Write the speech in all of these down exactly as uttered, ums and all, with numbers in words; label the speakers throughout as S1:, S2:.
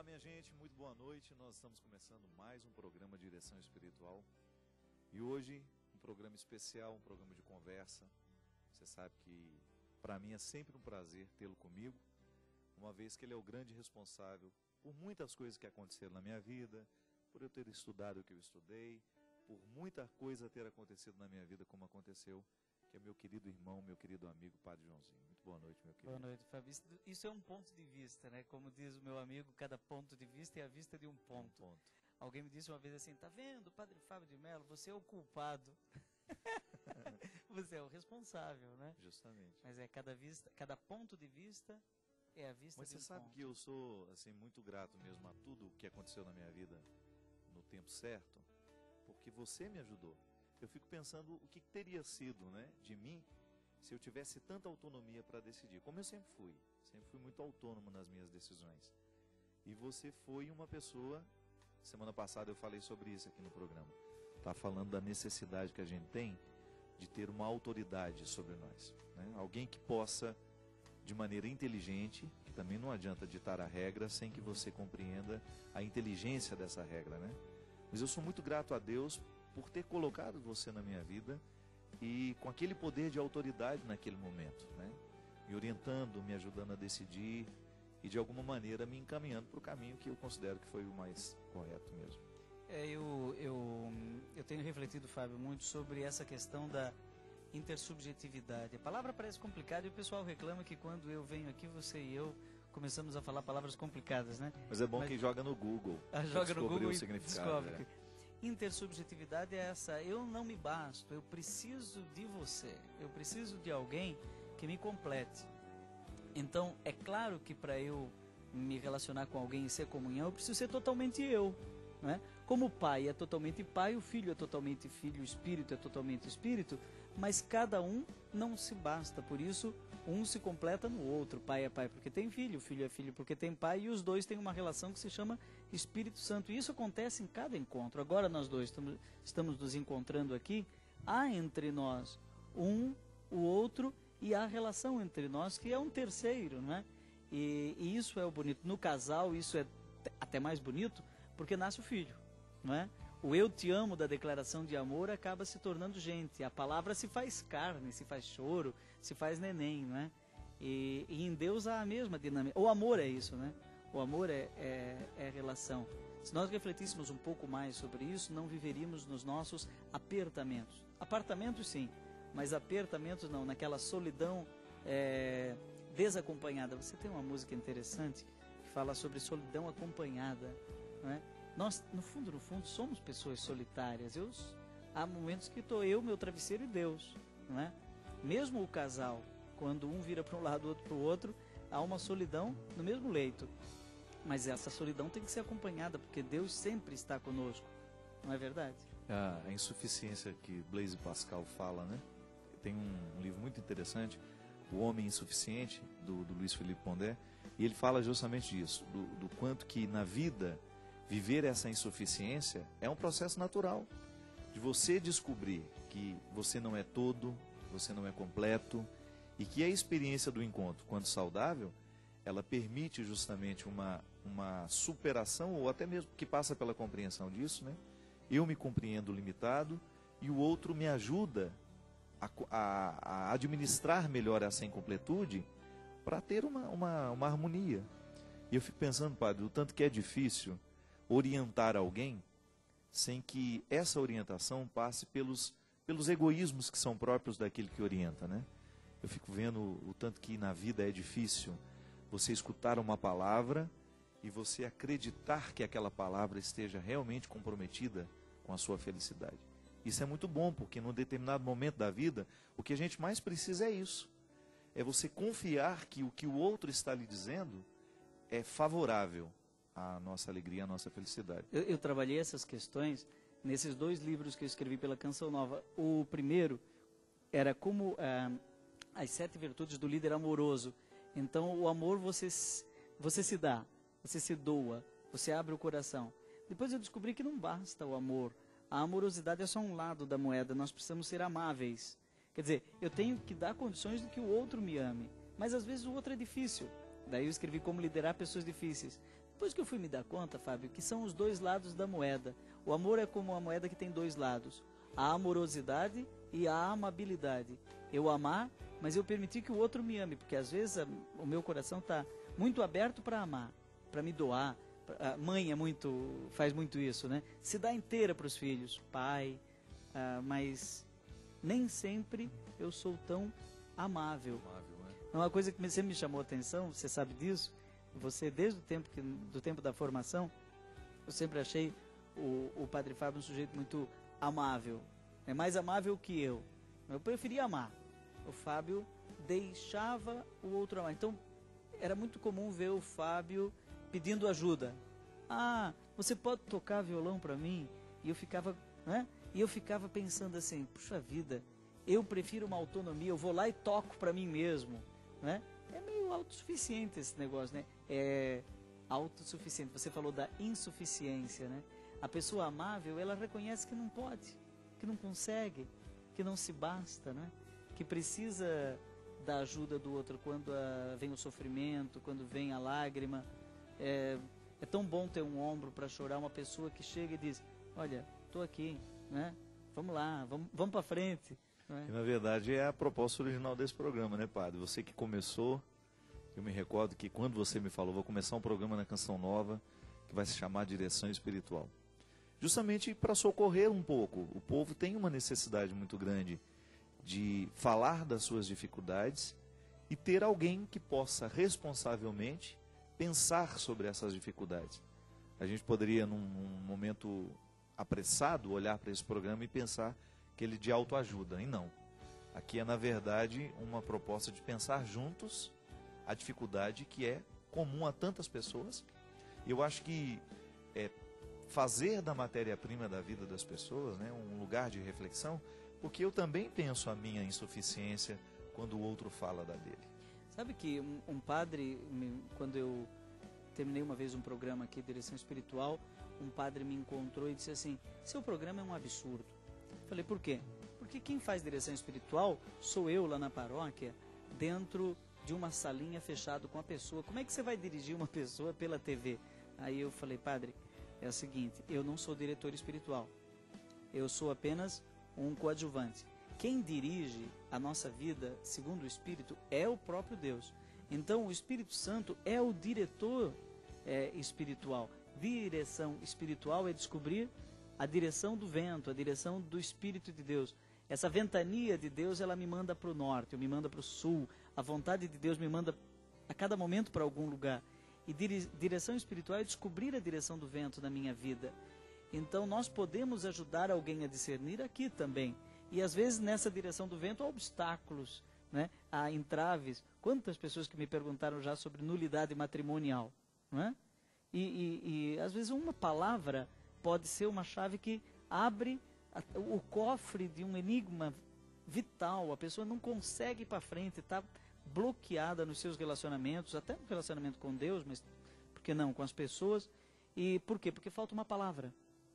S1: minha gente, muito boa noite. Nós estamos começando mais um programa de Direção Espiritual. E hoje, um programa especial, um programa de conversa. Você sabe que, para mim, é sempre um prazer tê-lo comigo, uma vez que ele é o grande responsável por muitas coisas que aconteceram na minha vida, por eu ter estudado o que eu estudei, por muita coisa ter acontecido na minha vida como aconteceu, que é meu querido irmão, meu querido amigo, Padre Joãozinho. Muito boa noite, meu querido.
S2: Boa noite, Fábio. Isso é um ponto de vista, né? Como diz o meu amigo, cada ponto de vista é a vista de um ponto.
S1: Um ponto.
S2: Alguém me disse uma vez assim, tá vendo, Padre Fábio de Mello, você é o culpado. Você é o responsável, né?
S1: Justamente.
S2: Mas é cada vista, cada ponto de vista é a vista
S1: Mas
S2: de um
S1: você sabe
S2: ponto.
S1: que eu sou assim muito grato mesmo a tudo o que aconteceu na minha vida no tempo certo, porque você me ajudou. Eu fico pensando o que teria sido, né, de mim se eu tivesse tanta autonomia para decidir, como eu sempre fui. Sempre fui muito autônomo nas minhas decisões. E você foi uma pessoa, semana passada eu falei sobre isso aqui no programa, tá falando da necessidade que a gente tem de ter uma autoridade sobre nós, né? Alguém que possa, de maneira inteligente, que também não adianta ditar a regra sem que você compreenda a inteligência dessa regra, né? Mas eu sou muito grato a Deus por ter colocado você na minha vida e com aquele poder de autoridade naquele momento, né? Me orientando, me ajudando a decidir e de alguma maneira me encaminhando para o caminho que eu considero que foi o mais correto mesmo.
S2: É, eu, eu, eu tenho refletido, Fábio, muito sobre essa questão da intersubjetividade. A palavra parece complicada e o pessoal reclama que quando eu venho aqui, você e eu começamos a falar palavras complicadas, né?
S1: Mas é bom
S2: Mas,
S1: quem joga no Google.
S2: ah, joga no Google
S1: o
S2: e
S1: significado,
S2: descobre.
S1: é.
S2: Intersubjetividade é essa, eu não me basto, eu preciso de você, eu preciso de alguém que me complete. Então, é claro que para eu me relacionar com alguém e ser comunhão, eu preciso ser totalmente eu, né? Como o pai é totalmente pai, o filho é totalmente filho, o espírito é totalmente espírito, mas cada um não se basta, por isso um se completa no outro. Pai é pai porque tem filho, filho é filho porque tem pai, e os dois têm uma relação que se chama Espírito Santo. E isso acontece em cada encontro. Agora nós dois estamos, estamos nos encontrando aqui, há entre nós um, o outro, e há relação entre nós que é um terceiro, não é? E, e isso é o bonito. No casal isso é até mais bonito porque nasce o filho, não é? O eu te amo da declaração de amor acaba se tornando gente. A palavra se faz carne, se faz choro, se faz neném, não é? E, e em Deus há a mesma dinâmica. O amor é isso, né? O amor é, é, é relação. Se nós refletíssemos um pouco mais sobre isso, não viveríamos nos nossos apertamentos. Apartamentos sim, mas apertamentos não, naquela solidão é, desacompanhada. Você tem uma música interessante que fala sobre solidão acompanhada, não é? Nós, no fundo, no fundo, somos pessoas solitárias. Eu, há momentos que estou eu, meu travesseiro e Deus, não é? Mesmo o casal, quando um vira para um lado, o outro para o outro, há uma solidão no mesmo leito. Mas essa solidão tem que ser acompanhada, porque Deus sempre está conosco, não é verdade?
S1: A, a insuficiência que Blaise Pascal fala, né? Tem um, um livro muito interessante, O Homem Insuficiente, do, do Luiz Felipe Pondé, e ele fala justamente disso, do, do quanto que na vida viver essa insuficiência é um processo natural, de você descobrir que você não é todo, você não é completo, e que a experiência do encontro, quando saudável, ela permite justamente uma, uma superação, ou até mesmo que passa pela compreensão disso, né? Eu me compreendo limitado e o outro me ajuda a, a, a administrar melhor essa incompletude para ter uma, uma, uma harmonia. E eu fico pensando, padre, o tanto que é difícil orientar alguém sem que essa orientação passe pelos, pelos egoísmos que são próprios daquele que orienta, né? Eu fico vendo o tanto que na vida é difícil você escutar uma palavra e você acreditar que aquela palavra esteja realmente comprometida com a sua felicidade. Isso é muito bom, porque num determinado momento da vida, o que a gente mais precisa é isso. É você confiar que o que o outro está lhe dizendo é favorável à nossa alegria, à nossa felicidade.
S2: Eu, eu trabalhei essas questões nesses dois livros que eu escrevi pela Canção Nova. O primeiro era como ah, as sete virtudes do líder amoroso. Então, o amor você, você se dá, você se doa, você abre o coração. Depois eu descobri que não basta o amor. A amorosidade é só um lado da moeda, nós precisamos ser amáveis. Quer dizer, eu tenho que dar condições de que o outro me ame. Mas às vezes o outro é difícil. Daí eu escrevi Como Liderar Pessoas Difíceis. Depois que eu fui me dar conta, Fábio, que são os dois lados da moeda. O amor é como uma moeda que tem dois lados. A amorosidade e a amabilidade. Eu amar, mas eu permitir que o outro me ame, porque às vezes a, o meu coração está muito aberto para amar, para me doar. A mãe é muito, faz muito isso, né? Se dá inteira para os filhos, pai, ah, mas nem sempre eu sou tão amável.
S1: Amável, né?
S2: Uma coisa que sempre me chamou a atenção, você sabe disso, você desde o tempo, que, do tempo da formação, eu sempre achei o, o Padre Fábio um sujeito muito amável, é mais amável que eu. Eu preferia amar. O Fábio deixava o outro amar. Então, era muito comum ver o Fábio pedindo ajuda. Ah, você pode tocar violão para mim? E eu ficava, né? E eu ficava pensando assim, puxa vida, eu prefiro uma autonomia, eu vou lá e toco para mim mesmo, né? É meio autossuficiente esse negócio, né? É autossuficiente. Você falou da insuficiência, né? A pessoa amável, ela reconhece que não pode, que não consegue, que não se basta, né? Que precisa da ajuda do outro quando a, vem o sofrimento, quando vem a lágrima. É, é tão bom ter um ombro para chorar, uma pessoa que chega e diz, olha, estou aqui, né? Vamos lá, vamos, vamos para frente. Né?
S1: E, na verdade, é a proposta original desse programa, né, Padre? Você que começou, eu me recordo que quando você me falou, vou começar um programa na Canção Nova, que vai se chamar Direção Espiritual. Justamente para socorrer um pouco. O povo tem uma necessidade muito grande de falar das suas dificuldades e ter alguém que possa responsavelmente pensar sobre essas dificuldades. A gente poderia, num, num momento apressado, olhar para esse programa e pensar que ele é de autoajuda, e não. Aqui é, na verdade, uma proposta de pensar juntos a dificuldade que é comum a tantas pessoas. E eu acho que é, fazer da matéria-prima da vida das pessoas, né, um lugar de reflexão, porque eu também penso a minha insuficiência quando o outro fala da dele.
S2: Sabe que um, um padre, quando eu terminei uma vez um programa aqui, Direção Espiritual, um padre me encontrou e disse assim, seu programa é um absurdo. Eu falei, por quê? Porque quem faz direção espiritual sou eu lá na paróquia, dentro de uma salinha fechada com a pessoa. Como é que você vai dirigir uma pessoa pela T V? Aí eu falei, padre, é o seguinte, eu não sou diretor espiritual, eu sou apenas um coadjuvante. Quem dirige a nossa vida, segundo o Espírito, é o próprio Deus. Então, o Espírito Santo é o diretor é, espiritual. Direção espiritual é descobrir a direção do vento, a direção do Espírito de Deus. Essa ventania de Deus, ela me manda para o norte, me manda para o sul. A vontade de Deus me manda a cada momento para algum lugar. E dire, direção espiritual é descobrir a direção do vento na minha vida. Então, nós podemos ajudar alguém a discernir aqui também. E às vezes nessa direção do vento há obstáculos, né? Há entraves. Quantas pessoas que me perguntaram já sobre nulidade matrimonial, né? E, e, e às vezes uma palavra pode ser uma chave que abre a, o cofre de um enigma vital. A pessoa não consegue ir para frente, está bloqueada nos seus relacionamentos, até no relacionamento com Deus, mas por que não, com as pessoas. E por quê? Porque falta uma palavra.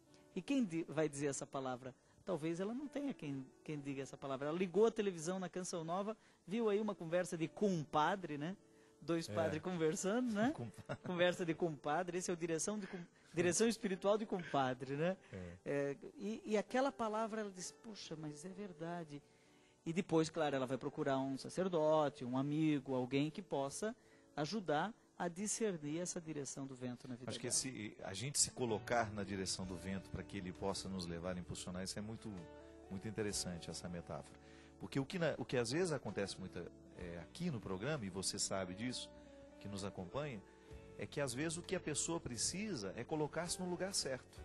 S2: E quem di, vai dizer essa palavra? Talvez ela não tenha quem, quem diga essa palavra. Ela ligou a televisão na Canção Nova, viu aí uma conversa de compadre, né? Dois é. padres conversando, né? Conversa de compadre, esse é o direção, de, direção espiritual de compadre, né? É. É, e, e aquela palavra, ela diz, puxa, mas é verdade. E depois, claro, ela vai procurar um sacerdote, um amigo, alguém que possa ajudar a discernir essa direção do vento na vida
S1: Acho que
S2: dela.
S1: esse, a gente se colocar na direção do vento para que ele possa nos levar, impulsionar, isso é muito, muito interessante, essa metáfora. Porque o que, na, o que às vezes acontece muito é, aqui no programa, e você sabe disso, que nos acompanha, é que às vezes o que a pessoa precisa é colocar-se no lugar certo.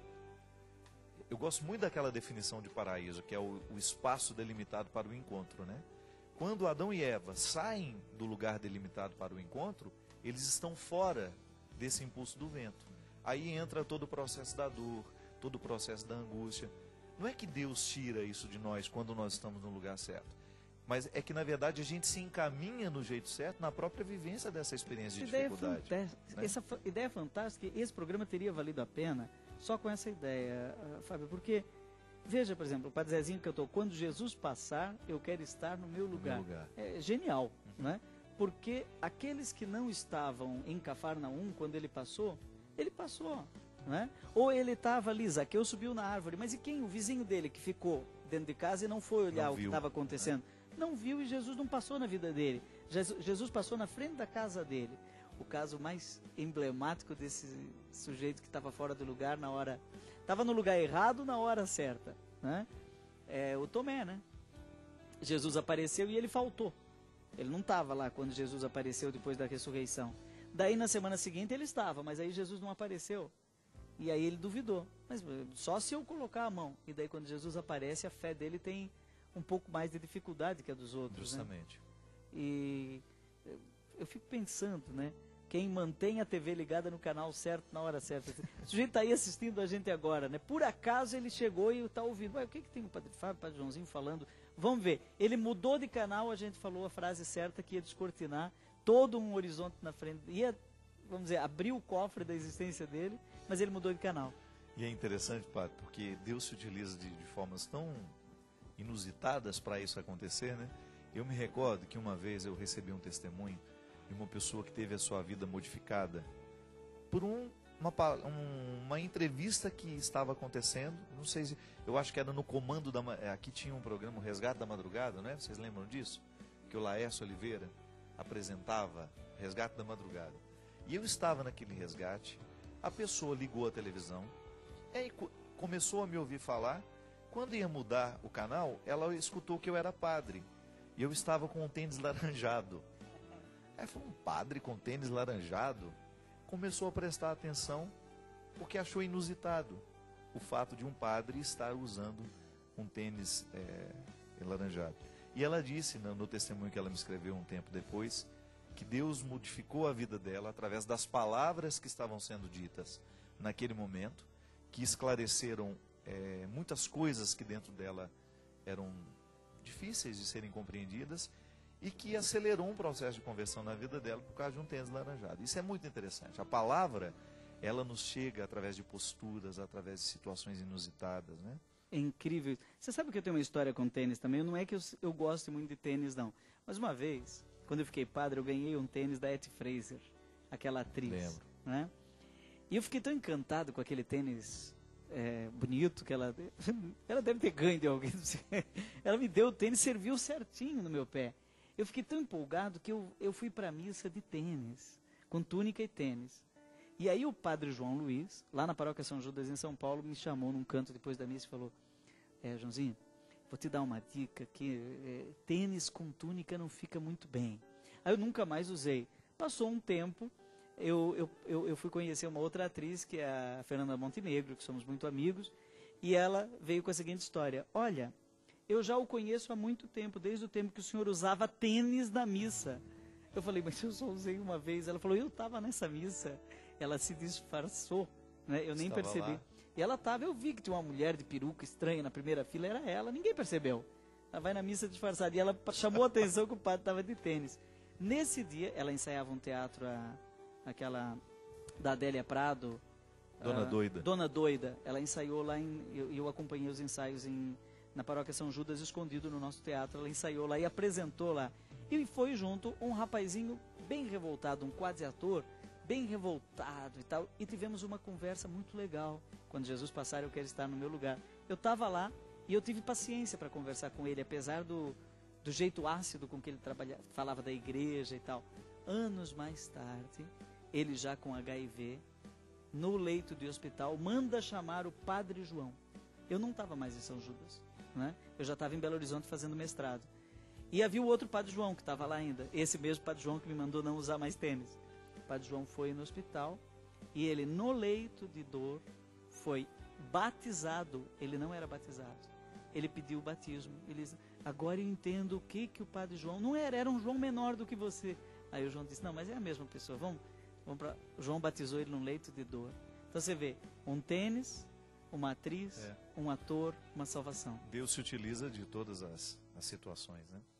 S1: Eu gosto muito daquela definição de paraíso, que é o, o espaço delimitado para o encontro, né? Quando Adão e Eva saem do lugar delimitado para o encontro, eles estão fora desse impulso do vento. Aí entra todo o processo da dor, todo o processo da angústia. Não é que Deus tira isso de nós quando nós estamos no lugar certo, mas é que, na verdade, a gente se encaminha no jeito certo na própria vivência dessa experiência de dificuldade.
S2: Né? Essa ideia fantástica, esse programa teria valido a pena só com essa ideia, Fábio, porque, veja, por exemplo, o Padre Zezinho cantou, quando Jesus passar, eu quero estar no meu lugar.
S1: No meu lugar.
S2: É genial, uhum. né? Porque aqueles que não estavam em Cafarnaum, quando ele passou, ele passou, né? Ou ele estava ali, Zaqueu subiu na árvore, mas e quem? O vizinho dele que ficou dentro de casa e não foi olhar
S1: Não
S2: o que
S1: viu,
S2: estava acontecendo.
S1: né?
S2: Não viu e Jesus não passou na vida dele. Jesus, Jesus passou na frente da casa dele. O caso mais emblemático desse sujeito que estava fora do lugar na hora... Estava no lugar errado na hora certa, né? É o Tomé, né? Jesus apareceu e ele faltou. Ele não estava lá quando Jesus apareceu depois da ressurreição. Daí na semana seguinte ele estava, mas aí Jesus não apareceu. E aí ele duvidou. Mas só se eu colocar a mão. E daí quando Jesus aparece, a fé dele tem um pouco mais de dificuldade que a dos outros.
S1: Justamente.
S2: Né? E eu fico pensando, né? Quem mantém a T V ligada no canal certo na hora certa. O sujeito está aí assistindo a gente agora, né? Por acaso ele chegou e está ouvindo. Ué, o que, que tem o Padre Fábio, o Padre Joãozinho falando? Vamos ver. Ele mudou de canal, a gente falou a frase certa que ia descortinar todo um horizonte na frente. Ia, vamos dizer, abrir o cofre da existência dele, mas ele mudou de canal.
S1: E é interessante, Padre, porque Deus se utiliza de, de formas tão inusitadas para isso acontecer, né? Eu me recordo que uma vez eu recebi um testemunho de uma pessoa que teve a sua vida modificada por um, uma, um, uma entrevista que estava acontecendo, não sei se, eu acho que era no Comando da, aqui tinha um programa, o Resgate da Madrugada, não é? Vocês lembram disso? Que o Laércio Oliveira apresentava Resgate da Madrugada. E eu estava naquele resgate, a pessoa ligou a televisão, e aí começou a me ouvir falar. Quando ia mudar o canal, ela escutou que eu era padre, e eu estava com um tênis laranjado. Aí foi um padre com tênis laranjado, começou a prestar atenção, porque achou inusitado o fato de um padre estar usando um tênis é, laranjado. E ela disse, no, no testemunho que ela me escreveu um tempo depois, que Deus modificou a vida dela através das palavras que estavam sendo ditas naquele momento, que esclareceram é, muitas coisas que dentro dela eram difíceis de serem compreendidas, e que acelerou um processo de conversão na vida dela por causa de um tênis laranjado. Isso é muito interessante. A palavra, ela nos chega através de posturas, através de situações inusitadas, né?
S2: É incrível. Você sabe que eu tenho uma história com tênis também? Não é que eu, eu goste muito de tênis, não. Mas uma vez, quando eu fiquei padre, eu ganhei um tênis da Etty Fraser, aquela atriz.
S1: Lembro.
S2: Né? E eu fiquei tão encantado com aquele tênis é, bonito que ela... Ela deve ter ganho de alguém. Ela me deu o tênis, serviu certinho no meu pé. Eu fiquei tão empolgado que eu, eu fui para a missa de tênis, com túnica e tênis. E aí o padre João Luiz, lá na paróquia São Judas, em São Paulo, me chamou num canto depois da missa e falou: é, Joãozinho, vou te dar uma dica que é, tênis com túnica não fica muito bem. Aí eu nunca mais usei. Passou um tempo, eu, eu, eu, eu fui conhecer uma outra atriz, que é a Fernanda Montenegro, que somos muito amigos, e ela veio com a seguinte história: olha, eu já o conheço há muito tempo, desde o tempo que o senhor usava tênis na missa. Eu falei, mas eu só usei uma vez. Ela falou, eu estava nessa missa. Ela se disfarçou, né? Eu nem
S1: Estava
S2: percebi.
S1: lá.
S2: E ela estava, eu vi que tinha uma mulher de peruca estranha na primeira fila, era ela, ninguém percebeu. Ela vai na missa disfarçada e ela chamou a atenção que o padre estava de tênis. Nesse dia, ela ensaiava um teatro, a, aquela da Adélia Prado.
S1: Dona
S2: a,
S1: Doida.
S2: Dona Doida. Ela ensaiou lá, em, eu, eu acompanhei os ensaios em, na paróquia São Judas, escondido no nosso teatro. Ela ensaiou lá e apresentou lá. E foi junto um rapazinho bem revoltado, um quase ator, bem revoltado e tal, e tivemos uma conversa muito legal. Quando Jesus passar, eu quero estar no meu lugar. Eu estava lá e eu tive paciência para conversar com ele, apesar do, do jeito ácido com que ele trabalha, falava da igreja e tal. Anos mais tarde, ele já com agá i vê, no leito de hospital, manda chamar o Padre João. Eu não estava mais em São Judas, né? Eu já estava em Belo Horizonte fazendo mestrado. E havia o outro Padre João que estava lá ainda, esse mesmo Padre João que me mandou não usar mais tênis. O Padre João foi no hospital e ele, no leito de dor, foi batizado. Ele não era batizado. Ele pediu o batismo. Ele disse, agora eu entendo o que, que o Padre João... Não era, era um João menor do que você. Aí o João disse, não, mas é a mesma pessoa. Vamos, vamos para... O João batizou ele num leito de dor. Então você vê, um tênis, uma atriz,
S1: é.
S2: um ator, uma salvação.
S1: Deus se utiliza de todas as, as situações, né?